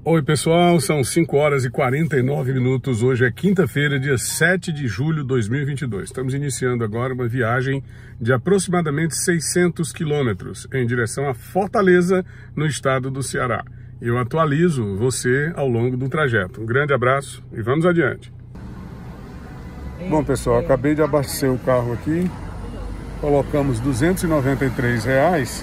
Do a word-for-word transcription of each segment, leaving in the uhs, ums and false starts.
Oi pessoal, são cinco horas e quarenta e nove minutos, hoje é quinta-feira, dia sete de julho de dois mil e vinte e dois. Estamos iniciando agora uma viagem de aproximadamente seiscentos quilômetros em direção a Fortaleza, no estado do Ceará. Eu atualizo você ao longo do trajeto. Um grande abraço e vamos adiante. Bom pessoal, acabei de abastecer o carro aqui, colocamos duzentos e noventa e três reais.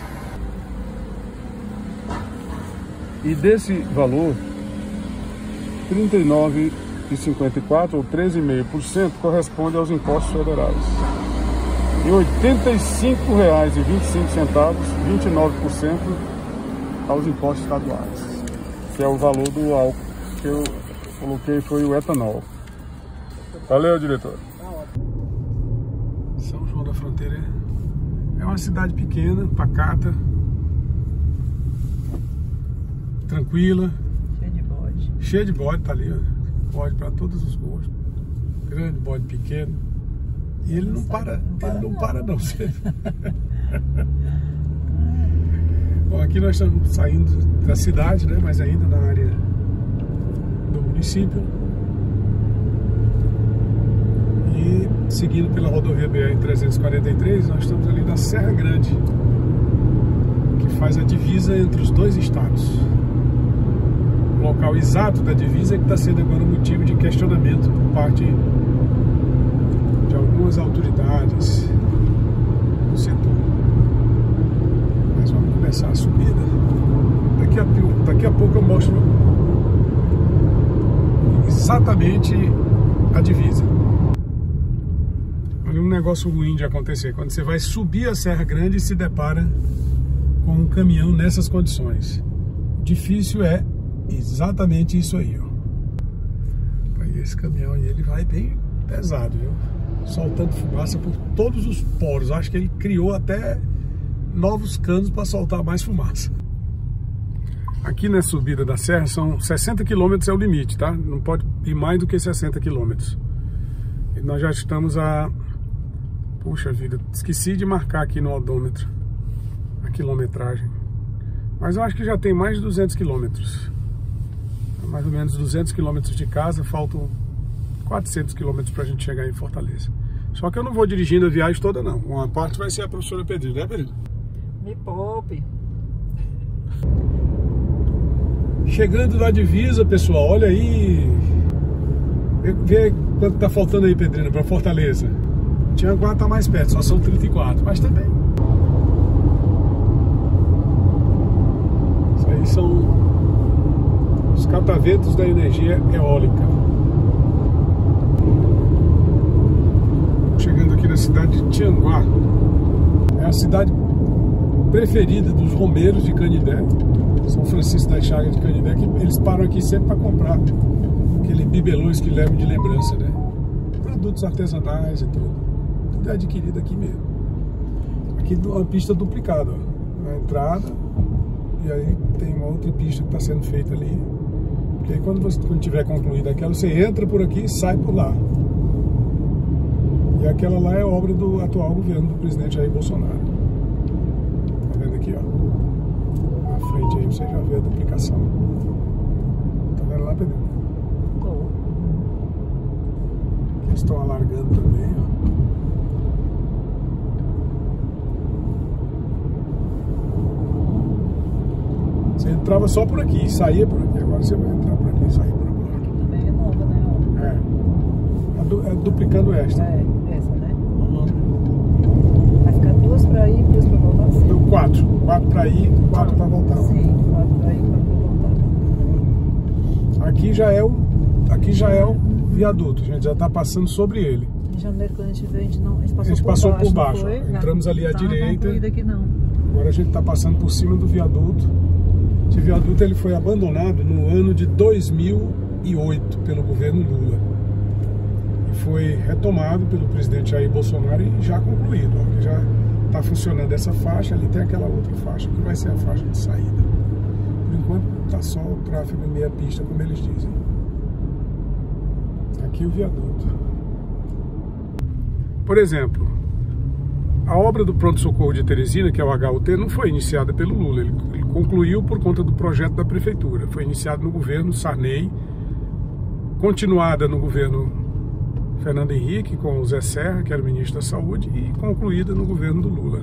E desse valor, trinta e nove reais e cinquenta e quatro centavos ou treze vírgula cinco por cento corresponde aos impostos federais. E oitenta e cinco reais e vinte e cinco centavos, vinte e nove por cento aos impostos estaduais, que é o valor do álcool que eu coloquei, foi o etanol. Valeu, diretor. São João da Fronteira é uma cidade pequena, pacata, tranquila, cheia de bode. Cheia de bode, tá ali, ó. Bode para todos os gostos. Grande, bode pequeno. E ele não, não para, não para, ele não, não para não. Bom, aqui nós estamos saindo da cidade, né? Mas ainda na área do município. E seguindo pela rodovia B R trezentos e quarenta e três, nós estamos ali na Serra Grande, que faz a divisa entre os dois estados. O local exato da divisa é que está sendo agora motivo de questionamento por parte de algumas autoridades do setor. Mas vamos começar a subida. Daqui a, daqui a pouco eu mostro exatamente a divisa. Olha um negócio ruim de acontecer. Quando você vai subir a Serra Grande e se depara com um caminhão nessas condições. Difícil é exatamente isso aí, ó. Aí esse caminhão aí, ele vai bem pesado, viu? Soltando fumaça por todos os poros. Acho que ele criou até novos canos para soltar mais fumaça. Aqui na subida da serra são sessenta quilômetros é o limite, tá? Não pode ir mais do que sessenta quilômetros. E nós já estamos a... Puxa vida, esqueci de marcar aqui no odômetro a quilometragem. Mas eu acho que já tem mais de duzentos quilômetros. Mais ou menos duzentos quilômetros de casa, faltam quatrocentos quilômetros para a gente chegar em Fortaleza. Só que eu não vou dirigindo a viagem toda não. Uma parte vai ser a professora Pedrinho, né, Pedrinho? Me poupe. Chegando na divisa, pessoal, olha aí. Vê, vê quanto tá faltando aí, Pedrinho, para Fortaleza. Tianguá tá mais perto, só são trinta e quatro, mas também. Isso aí são os catavetos da energia eólica. Chegando aqui na cidade de Tianguá. É a cidade preferida dos romeiros de Canindé, São Francisco das Chagas de Canindé, que eles param aqui sempre para comprar aquele bibelôs que levam de lembrança, né? Produtos artesanais e tudo. Tudo é adquirido aqui mesmo. Aqui uma pista duplicada, ó. Na entrada, e aí tem uma outra pista que está sendo feita ali. Porque aí quando você quando tiver concluída aquela, você entra por aqui e sai por lá. E aquela lá é obra do atual governo do presidente Jair Bolsonaro. Tá vendo aqui, ó? Na frente aí você já vê a duplicação. Tá vendo lá, Pedro? Eles estão alargando também, ó. Você entrava só por aqui e saía por aqui. Agora você vai entrar por aqui e sair por agora. Aqui também é nova, né? É. É, du é duplicando esta. É, essa, né? Uhum. Vai ficar duas pra ir e duas pra voltar? Sim. Então, quatro. Quatro pra ir, quatro pra voltar. Sim, quatro pra ir, quatro pra voltar. Aqui já é o, aqui já é o viaduto. A gente já tá passando sobre ele. Em janeiro, quando a gente veio, a gente, não, a gente passou, a gente por, passou baixo, por baixo. Foi, entramos ali à tá direita. Aqui, não. Agora a gente tá passando por cima do viaduto. Esse viaduto ele foi abandonado no ano de dois mil e oito pelo governo Lula e foi retomado pelo presidente Jair Bolsonaro e já concluído. Ó, já está funcionando essa faixa, ali tem aquela outra faixa que vai ser a faixa de saída. Por enquanto está só o tráfego em meia pista, como eles dizem. Aqui o viaduto. Por exemplo, A obra do pronto-socorro de Teresina, que é o H U T, não foi iniciada pelo Lula. Ele, ele concluiu por conta do projeto da prefeitura. Foi iniciado no governo Sarney, continuada no governo Fernando Henrique, com o Zé Serra, que era o ministro da Saúde, e concluída no governo do Lula.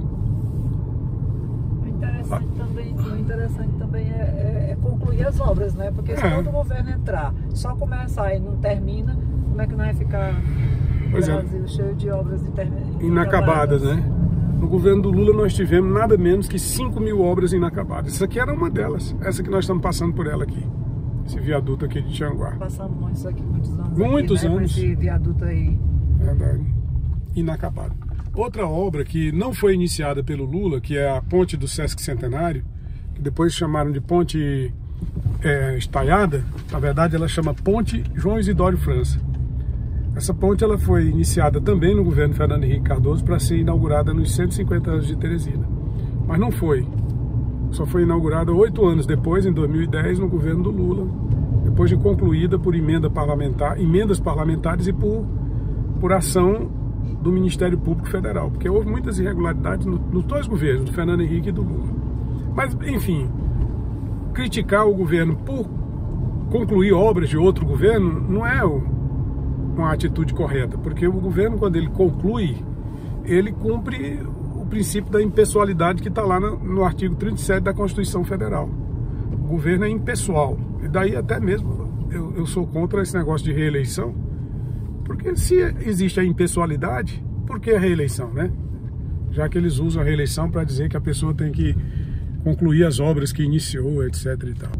O interessante ah. também, o interessante também é, é, é concluir as obras, né? Porque se é. todo o governo entrar, só começar e não termina, como é que não vai ficar o pois Brasil é. cheio de obras inacabadas, né? No governo do Lula nós tivemos nada menos que cinco mil obras inacabadas. Essa aqui era uma delas, essa que nós estamos passando por ela aqui. Esse viaduto aqui de Tianguá. Passamos muitos aqui, muitos anos. Muitos aqui, né? anos. Esse viaduto aí. Verdade. Inacabado. Outra obra que não foi iniciada pelo Lula, que é a ponte do Sesc Centenário, que depois chamaram de ponte é, estaiada, na verdade ela chama Ponte João Isidório França. Essa ponte ela foi iniciada também no governo Fernando Henrique Cardoso para ser inaugurada nos cento e cinquenta anos de Teresina. Mas não foi. Só foi inaugurada oito anos depois, em dois mil e dez, no governo do Lula, depois de concluída por emenda parlamentar, emendas parlamentares e por, por ação do Ministério Público Federal, porque houve muitas irregularidades no, nos dois governos, do Fernando Henrique e do Lula. Mas, enfim, criticar o governo por concluir obras de outro governo não é o, uma atitude correta, porque o governo, quando ele conclui, ele cumpre o princípio da impessoalidade que está lá no, no artigo trinta e sete da Constituição Federal. O governo é impessoal, e daí até mesmo eu, eu sou contra esse negócio de reeleição, porque se existe a impessoalidade, por que a reeleição, né? Já que eles usam a reeleição para dizer que a pessoa tem que concluir as obras que iniciou, etc e tal.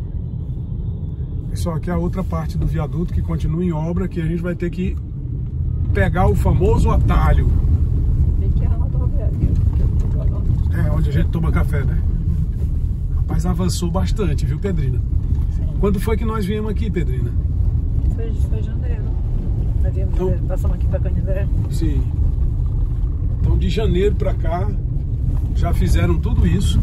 Isso aqui é a outra parte do viaduto que continua em obra, que a gente vai ter que pegar o famoso atalho. É, onde a gente toma café, né? Rapaz, avançou bastante, viu, Pedrina? Sim. Quando foi que nós viemos aqui, Pedrina? Foi, foi janeiro. Nós viemos, então, passamos aqui para Canindé. Sim. Então, de janeiro para cá, já fizeram tudo isso.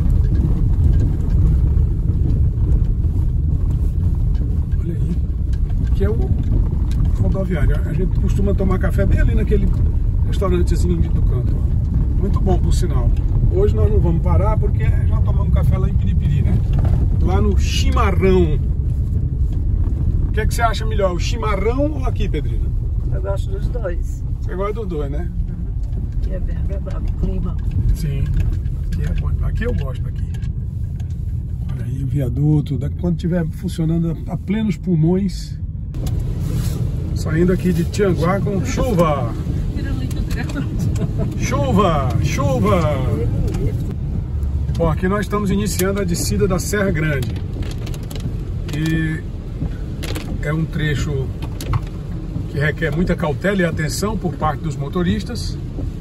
Olha aí. Que é o rodoviário. A gente costuma tomar café bem ali naquele restaurantezinho do canto. Muito bom, por sinal. Hoje nós não vamos parar porque já tomamos café lá em Piripiri, né? Lá no Chimarrão. O que é que você acha melhor, o chimarrão ou aqui, Pedrina? Eu gosto dos dois. Você gosta dos dois, né? Uhum. Aqui é bem agradável, clima. Sim. Aqui, é bom. Aqui eu gosto aqui. Olha aí o viaduto. Quando estiver funcionando a plenos pulmões. Saindo aqui de Tianguá com chuva. Chuva, chuva. Bom, aqui nós estamos iniciando a descida da Serra Grande. E é um trecho que requer muita cautela e atenção por parte dos motoristas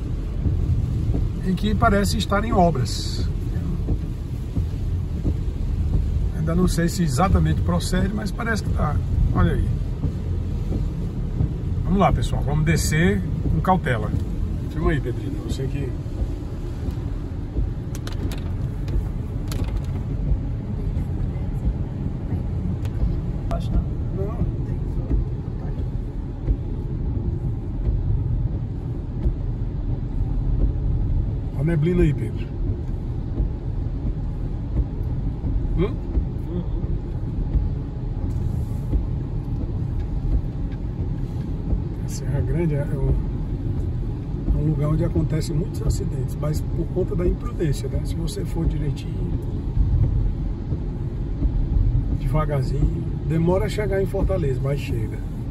e que parece estar em obras. Ainda não sei se exatamente procede, mas parece que está. Olha aí. Vamos lá, pessoal, vamos descer com cautela. Filma aí, Pedrina, você que... Acho não. Não. Olha a neblina aí, Pedro. Hum? A Serra Grande é um... um lugar onde acontecem muitos acidentes, mas por conta da imprudência, né? Se você for direitinho, devagarzinho, demora a chegar em Fortaleza, mas chega.